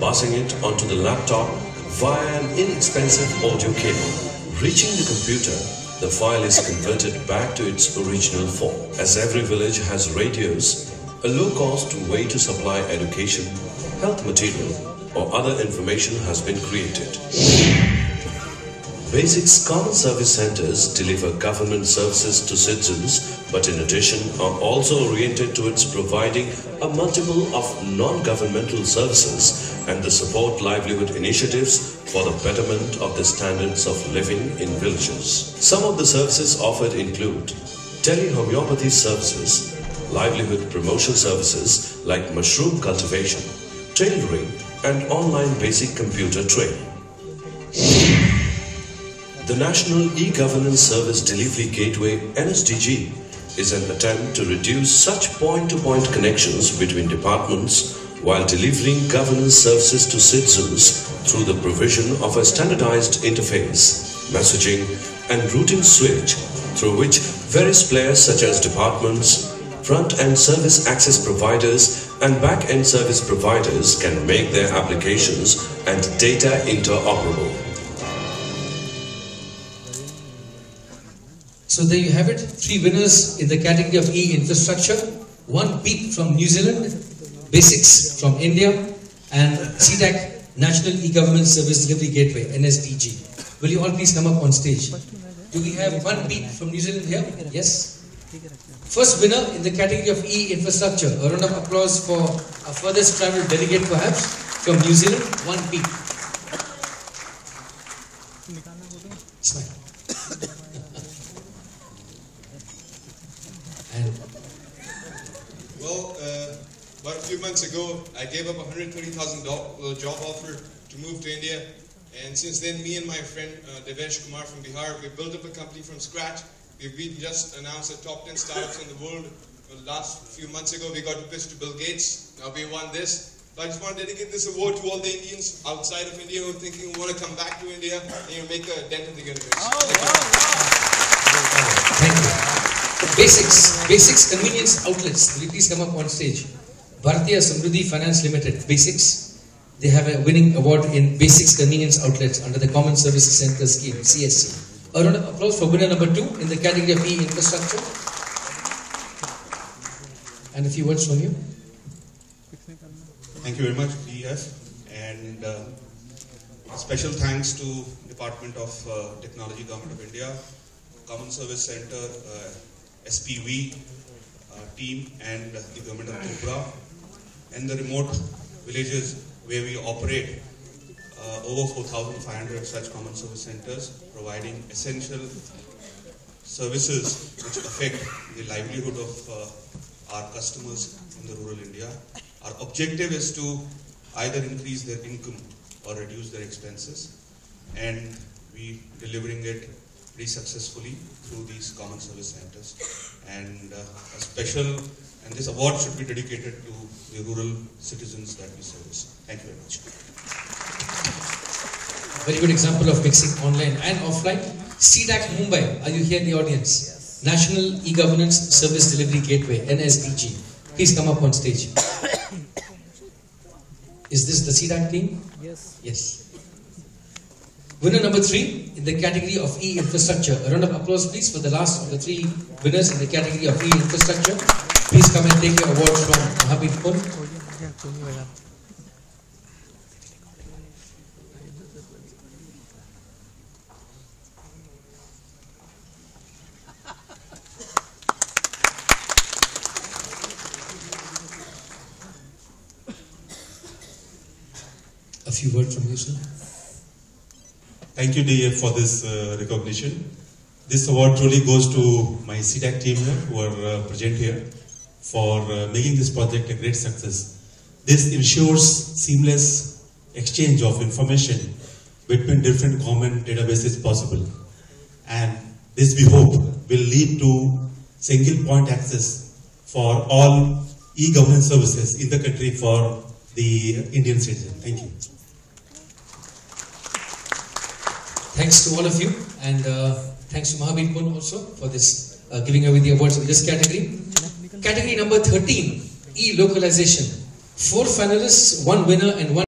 passing it onto the laptop via an inexpensive audio cable. Reaching the computer, the file is converted back to its original form. As every village has radios, a low-cost way to supply education, health material or other information has been created. BASIC's Common Service Centers deliver government services to citizens, but in addition are also oriented towards providing a multiple of non-governmental services and the support livelihood initiatives for the betterment of the standards of living in villages. Some of the services offered include tele-homeopathy services, livelihood promotion services like mushroom cultivation, tailoring and online basic computer training. The National E-Governance Service Delivery Gateway (NSDG) is an attempt to reduce such point-to-point connections between departments while delivering governance services to citizens through the provision of a standardized interface, messaging and routing switch through which various players such as departments, front-end service access providers and back-end service providers can make their applications and data interoperable. So there you have it, 3 winners in the category of e-infrastructure, 1 PEEP from New Zealand, BASICS from India and CDAC National E-Government Service Delivery Gateway, NSDG. Will you all please come up on stage? Do we have 1 PEEP from New Zealand here? Yes? First winner in the category of e-infrastructure. A round of applause for our furthest travelled delegate perhaps from New Zealand, 1 PEEP. Smile. Well, about a few months ago, I gave up a $130,000 job offer to move to India, and since then, me and my friend Devesh Kumar from Bihar, we built up a company from scratch. We've just announced the top 10 startups in the world. The last few months ago, we got to pitch to Bill Gates. Now we won this. But I just want to dedicate this award to all the Indians outside of India who are thinking want to come back to India and make a dent in the universe. Thank you. BASICS Convenience Outlets. Will you please come up on stage? Bharatiya Samruddhi Finance Limited, BASICS. They have a winning award in BASICS Convenience Outlets under the Common Services Center scheme, CSC. A round of applause for winner number 2 in the category of e-infrastructure. And a few words from you. Thank you very much, DEF, and special thanks to Department of Technology, Government of India, Common Service Center, SPV team and the Government of Tripura, and the remote villages where we operate over 4,500 such common service centers, providing essential services which affect the livelihood of our customers in the rural India. Our objective is to either increase their income or reduce their expenses, and we delivering it pretty successfully through these common service centers. And and this award should be dedicated to the rural citizens that we service. Thank you very much. Very good example of mixing online and offline. CDAC Mumbai, are you here in the audience? Yes. National E-Governance Service Delivery Gateway, NSDG. Please come up on stage. Is this the CDAC team? Yes. Yes. Winner number 3 in the category of e-infrastructure. A round of applause please for the last of the 3 winners in the category of e-infrastructure. Please come and take your awards from Mahabir Pun. A few words from you, sir. Thank you, DF, for this recognition. This award truly goes to my CDAC team here, who are present here, for making this project a great success. This ensures seamless exchange of information between different government databases possible. And this, we hope, will lead to single point access for all e-governance services in the country for the Indian citizen. Thank you. Thanks to all of you, and thanks to Mahabir Pun also for this giving away the awards in this category. Category number 13, e-localization. 4 finalists, 1 winner and 1